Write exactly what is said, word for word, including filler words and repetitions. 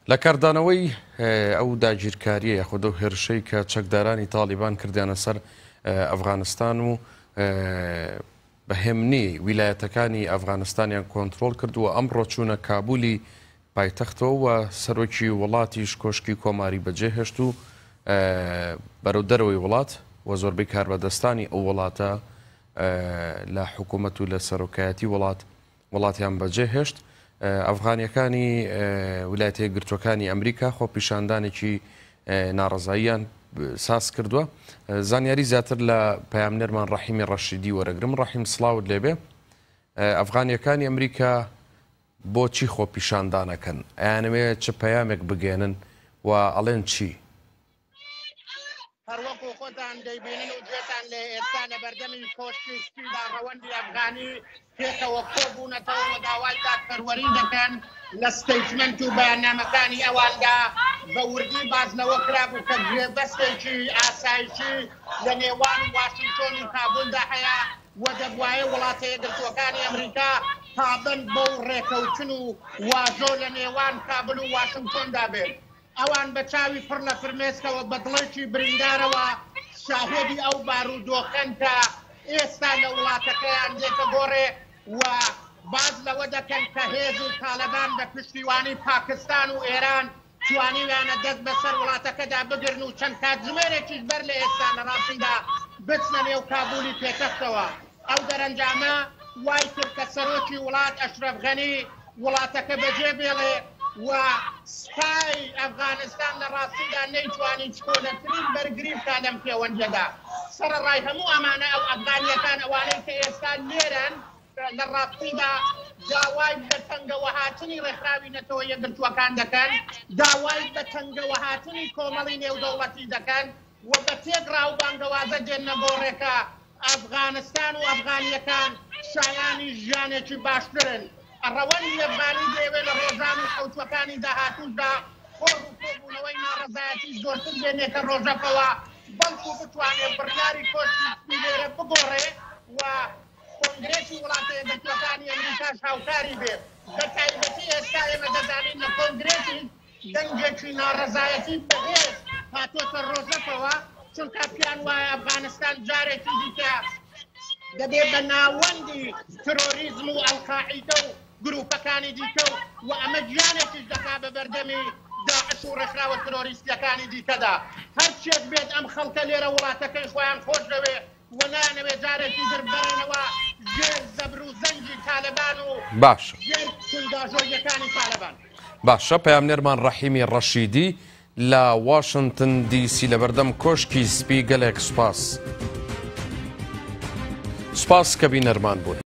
لە کاردانەوەی ئەو داگیرکاریە یاخود ئەو هێرشەی کە چەکدارانی تالیبان کردیانە سەر ئەفغانستان و بەهێمنی ویلایەتەکانی ئەفغانستانیان کۆنتڕۆڵ کردووە ئەمڕۆ چوونە کابولی پایتەختەوە و سەرۆکی وڵاتیش کۆشکی کۆماری بەجێهێشت و بەرەو دەرەوەی وڵات و زۆربەی کاربەدەستانی ئەو وڵاتە لە حکوومەت و لە سەرۆکایەتی وڵات وڵاتیان بەجێهێشت. ئەفغانیەکانی ویلایەتە یەکگرتووەکانی ئەمریکا خۆ پیشاندانێکی ناڕەزاییان ساس کردووە. زانیاری زیاتر لە پەیامنەرمان ڕەحیمی ڕەشیدی وەرەگرم. ڕەحیم سڵاوت لێبێ. ئەفغانیەکانی ئەمریکا بۆچی خۆ پیشاندانەکەن؟ ئەیانەوێت چ پەیامێک بگێنن و ئەڵێن چی؟ هەروەکو خۆتان دەیبینن و گوێتان لێ ئێستا لە بەردەمی کۆشتی سپیدا ڕەوەندی ئەفغانی پێکەوە کۆبوونەتەوە و داوای دادپەروەری دەکەن لە ستەیتمەنت و بەیاننامەکانی ئەواندا بە وردی بازنەوە کرابوو کە گوێبەستێکی ئاسایشی لە نێوان واشنگتۆن و کابولدا هەیە و دەبوایە وڵاتە یەکگرتووەکانی ئەمریکا پابند بەو ڕێکەوتن و واژۆ لە نێوان کابل و واشنگتۆندا بێت. ئەوان بە چاوی پڕ لە فرمێسکەوە بە دڵێکی بریندارەوە شاهێدی ئەو بارودۆخەن کە ئێستا لە وڵاتەکەیان دێتە گۆڕێ و باز لەوە دەکەن کە هێز و تالەبان بە پشتیوانی پاکستان و ئێران توانیویانە دەست بەسەر وڵاتەکەدا بگرن و چەند کاتژمێرێکیش بەر لە ئێستا لە ڕاستیدا بچنە نێو کابولی پێکەفتەوە. ئەو دەرەنجامە وای کرد کە سەرۆکی وڵات ئەشرەف غەنی وڵاتەکە بەجێ بێڵێ و سپای ئەفغانستان لە ڕاستیدا نەیتوانی چۆلەترین بەرگری بکا لەم پەیوەندیەدا. سەرەڕای هەموو ئەمانە ئەو ئەفغانیەکان ئەوانەی کە ئێستا لێرەن لە ڕاستیدا داوای بە تەنگەوە هاتنی ڕێکخراوی نەتەوە یەکگرتووەکان دەکەن، داوای بە تەنگەوە هاتنی کۆمەڵی نێودەوڵەتی دەکەن و بە تێگڕاو بانگەوازە دێنە بۆ ڕێکە ئەفغانستان و ئەفغانیەکان شایانی ژیانێکی باشترن. ڕەوەندی ئەفغانی دەیەوێت لە ڕۆژان و کەوتوەکانی داهاتوودا خۆڕ و کۆبوونەوەی ناڕەزایەتی زۆرتر بێنێتە ڕۆژەکەوە بەڵکو بتوانێت بڕیاری کۆشتی سپیلێرە بگۆڕێ و کۆنگرێسی وڵاتە یەکگرتووەکانی ئەمریکاش هاوکاری بێت. بە تایبەتی ئێستا ئێمە دەزانین لە کۆنگرێسی دەنگێکی ناڕەزایەتی بەهێز هاتۆتە ڕۆژەکەوە چونکە پیان وایە ئەفغانستان جارێکی دیکە دەبێت بە ناوەندی ترۆریزم و ئەڵقاعیدە و گروپەکانی دیکە و ئەمە گیانێکیش دەکا بە بەردەمی داعش و ڕێکخراوە ترۆریستیەکانی دیکەدا. هەرچێک بێت ئەم خەڵکە لێرە وڵاتەکەی خۆیان خۆش دەوێ و نانەوێ جارێکی تر بەرێنەوە ژێر زەبر و زەنگی تالەبان و باش ژێر کونداژۆیەکانی تالەبان. باشە پەیامنێرمان ڕەحیمی ڕەشیدی لە واشنگتن دی سی لە بەردەم کۆشکی سپی گەلێک سوپاس. سوپاس کە بینەرمان بوون.